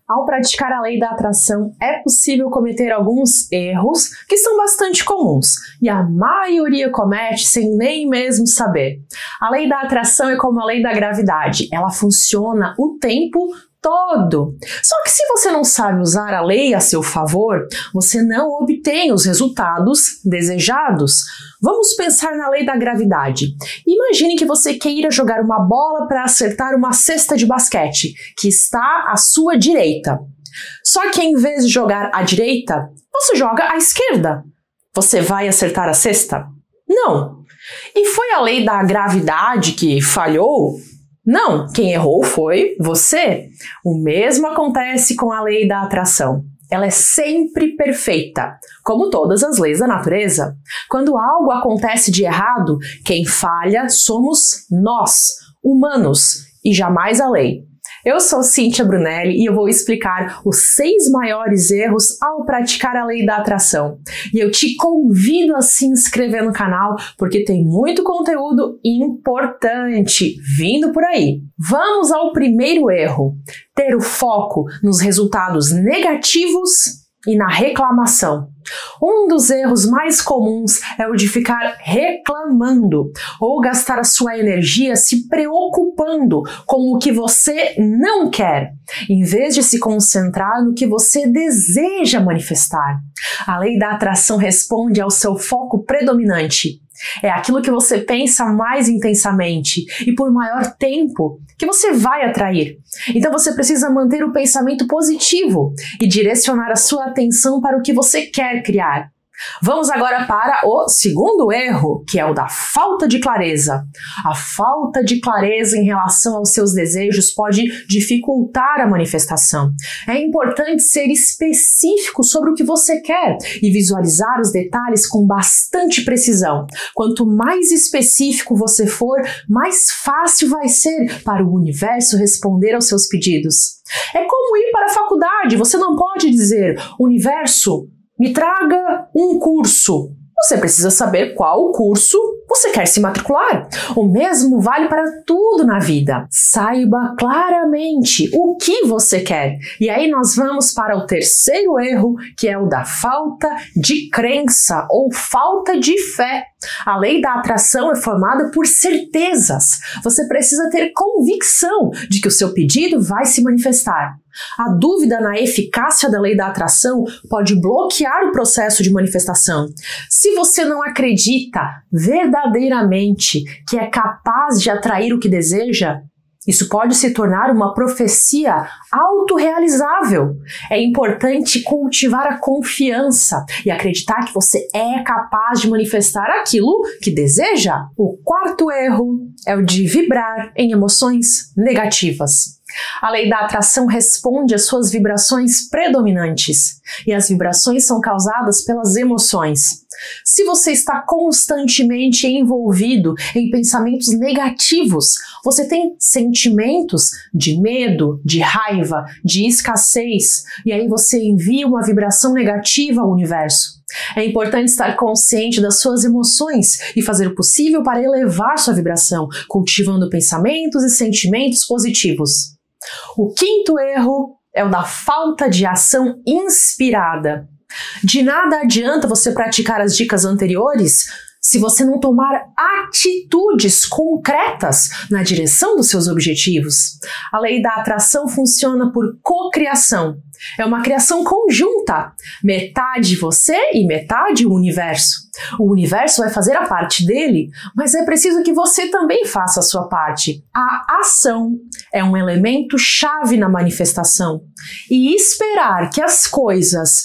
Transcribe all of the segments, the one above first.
Ao praticar a lei da atração, é possível cometer alguns erros que são bastante comuns e a maioria comete sem nem mesmo saber. A lei da atração é como a lei da gravidade, ela funciona o tempo todo. Só que se você não sabe usar a lei a seu favor, você não obtém os resultados desejados. Vamos pensar na lei da gravidade. Imagine que você queira jogar uma bola para acertar uma cesta de basquete, que está à sua direita. Só que em vez de jogar à direita, você joga à esquerda. Você vai acertar a cesta? Não. E foi a lei da gravidade que falhou? Não, quem errou foi você. O mesmo acontece com a lei da atração. Ela é sempre perfeita, como todas as leis da natureza. Quando algo acontece de errado, quem falha somos nós, humanos, e jamais a lei. Eu sou Cíntia Brunelli e eu vou explicar os 6 maiores erros ao praticar a lei da atração. E eu te convido a se inscrever no canal porque tem muito conteúdo importante vindo por aí. Vamos ao primeiro erro: ter o foco nos resultados negativos e na reclamação. Um dos erros mais comuns é o de ficar reclamando ou gastar a sua energia se preocupando com o que você não quer, em vez de se concentrar no que você deseja manifestar. A lei da atração responde ao seu foco predominante. É aquilo que você pensa mais intensamente e por maior tempo que você vai atrair. Então você precisa manter o pensamento positivo e direcionar a sua atenção para o que você quer criar. Vamos agora para o segundo erro, que é o da falta de clareza. A falta de clareza em relação aos seus desejos pode dificultar a manifestação. É importante ser específico sobre o que você quer e visualizar os detalhes com bastante precisão. Quanto mais específico você for, mais fácil vai ser para o universo responder aos seus pedidos. É como ir para a faculdade. Você não pode dizer: universo, me traga um curso. Você precisa saber qual curso você quer se matricular. O mesmo vale para tudo na vida. Saiba claramente o que você quer. E aí nós vamos para o terceiro erro, que é o da falta de crença ou falta de fé. A lei da atração é formada por certezas. Você precisa ter convicção de que o seu pedido vai se manifestar. A dúvida na eficácia da lei da atração pode bloquear o processo de manifestação. Se você não acredita verdadeiramente que é capaz de atrair o que deseja, isso pode se tornar uma profecia autorrealizável. É importante cultivar a confiança e acreditar que você é capaz de manifestar aquilo que deseja. O quarto erro é o de vibrar em emoções negativas. A lei da atração responde às suas vibrações predominantes, e as vibrações são causadas pelas emoções. Se você está constantemente envolvido em pensamentos negativos, você tem sentimentos de medo, de raiva, de escassez, e aí você envia uma vibração negativa ao universo. É importante estar consciente das suas emoções e fazer o possível para elevar sua vibração, cultivando pensamentos e sentimentos positivos. O quinto erro é o da falta de ação inspirada. De nada adianta você praticar as dicas anteriores se você não tomar atitudes concretas na direção dos seus objetivos. A lei da atração funciona por cocriação. É uma criação conjunta, metade você e metade o universo. O universo vai fazer a parte dele, mas é preciso que você também faça a sua parte. A ação é um elemento chave na manifestação. E esperar que as coisas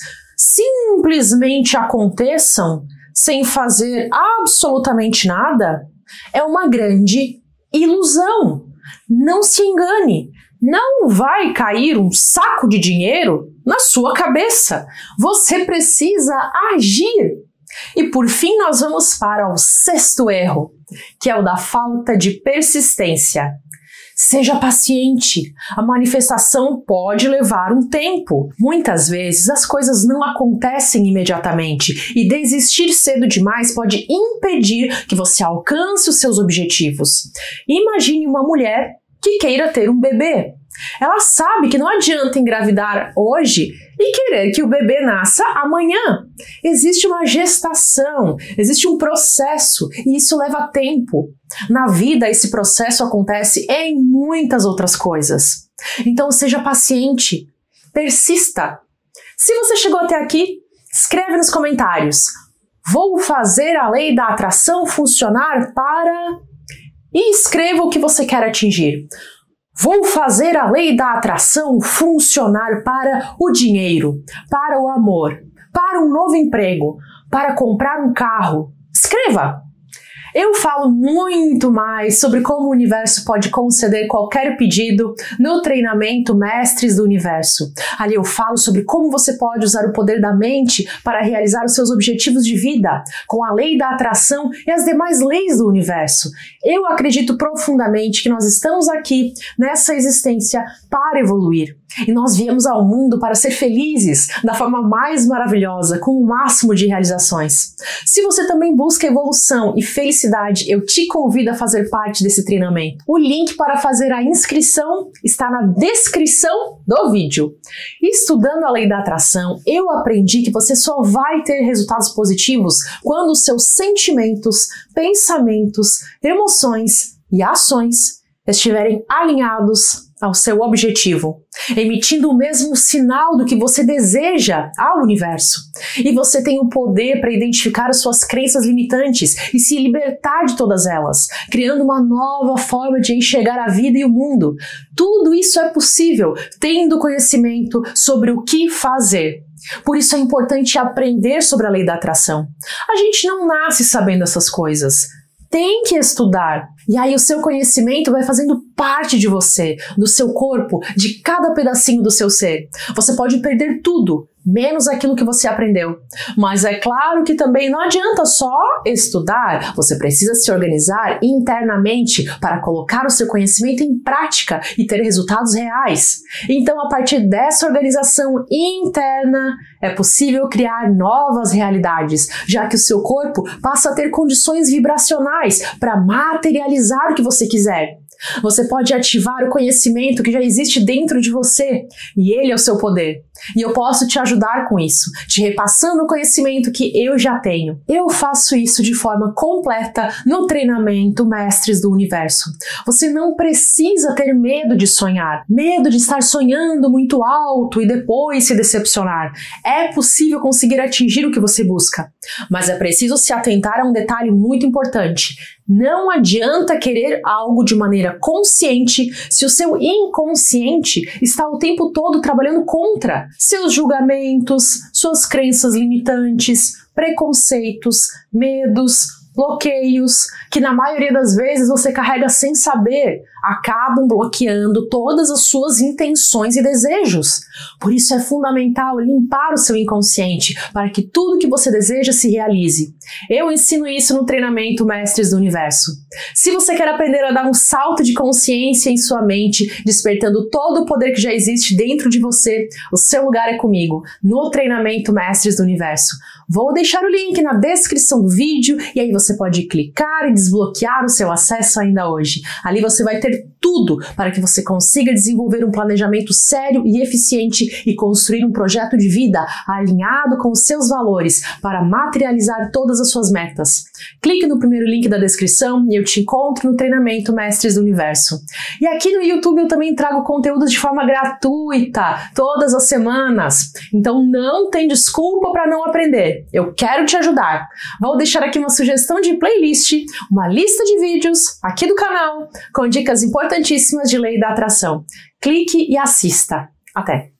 simplesmente aconteçam sem fazer absolutamente nada é uma grande ilusão. Não se engane. Não vai cair um saco de dinheiro na sua cabeça. Você precisa agir. E por fim nós vamos para o sexto erro, que é o da falta de persistência. Seja paciente. A manifestação pode levar um tempo. Muitas vezes as coisas não acontecem imediatamente e desistir cedo demais pode impedir que você alcance os seus objetivos. Imagine uma mulher que queira ter um bebê. Ela sabe que não adianta engravidar hoje e querer que o bebê nasça amanhã. Existe uma gestação, existe um processo e isso leva tempo. Na vida, esse processo acontece em muitas outras coisas. Então, seja paciente, persista. Se você chegou até aqui, escreve nos comentários. Vou fazer a lei da atração funcionar para... E escreva o que você quer atingir. Vou fazer a lei da atração funcionar para o dinheiro, para o amor, para um novo emprego, para comprar um carro. Escreva! Eu falo muito mais sobre como o universo pode conceder qualquer pedido no treinamento Mestres do Universo. Ali eu falo sobre como você pode usar o poder da mente para realizar os seus objetivos de vida, com a lei da atração e as demais leis do universo. Eu acredito profundamente que nós estamos aqui nessa existência para evoluir. E nós viemos ao mundo para ser felizes da forma mais maravilhosa, com o máximo de realizações. Se você também busca evolução e felicidade, eu te convido a fazer parte desse treinamento. O link para fazer a inscrição está na descrição do vídeo. Estudando a lei da atração, eu aprendi que você só vai ter resultados positivos quando os seus sentimentos, pensamentos, emoções e ações estiverem alinhados ao seu objetivo, emitindo o mesmo sinal do que você deseja ao universo. E você tem o poder para identificar as suas crenças limitantes e se libertar de todas elas, criando uma nova forma de enxergar a vida e o mundo. Tudo isso é possível tendo conhecimento sobre o que fazer. Por isso é importante aprender sobre a lei da atração. A gente não nasce sabendo essas coisas. Tem que estudar. E aí o seu conhecimento vai fazendo parte de você, do seu corpo, de cada pedacinho do seu ser. Você pode perder tudo, menos aquilo que você aprendeu. Mas é claro que também não adianta só estudar. Você precisa se organizar internamente para colocar o seu conhecimento em prática e ter resultados reais. Então, a partir dessa organização interna, é possível criar novas realidades, já que o seu corpo passa a ter condições vibracionais para materializar o que você quiser. Você pode ativar o conhecimento que já existe dentro de você e ele é o seu poder. E eu posso te ajudar com isso, te repassando o conhecimento que eu já tenho. Eu faço isso de forma completa no treinamento Mestres do Universo. Você não precisa ter medo de sonhar, medo de estar sonhando muito alto e depois se decepcionar. É possível conseguir atingir o que você busca, mas é preciso se atentar a um detalhe muito importante. Não adianta querer algo de maneira consciente se o seu inconsciente está o tempo todo trabalhando contra seus julgamentos, suas crenças limitantes, preconceitos, medos, bloqueios, que na maioria das vezes você carrega sem saber, acabam bloqueando todas as suas intenções e desejos. Por isso é fundamental limpar o seu inconsciente para que tudo que você deseja se realize. Eu ensino isso no treinamento Mestres do Universo. Se você quer aprender a dar um salto de consciência em sua mente, despertando todo o poder que já existe dentro de você, o seu lugar é comigo, no treinamento Mestres do Universo. Vou deixar o link na descrição do vídeo e aí você pode clicar e desbloquear o seu acesso ainda hoje. Ali você vai ter tudo para que você consiga desenvolver um planejamento sério e eficiente e construir um projeto de vida alinhado com os seus valores para materializar todas as suas metas. Clique no primeiro link da descrição e eu te encontro no treinamento Mestres do Universo. E aqui no YouTube eu também trago conteúdos de forma gratuita, todas as semanas. Então não tem desculpa para não aprender. Eu quero te ajudar. Vou deixar aqui uma sugestão de playlist, uma lista de vídeos aqui do canal com dicas importantíssimas de lei da atração. Clique e assista. Até!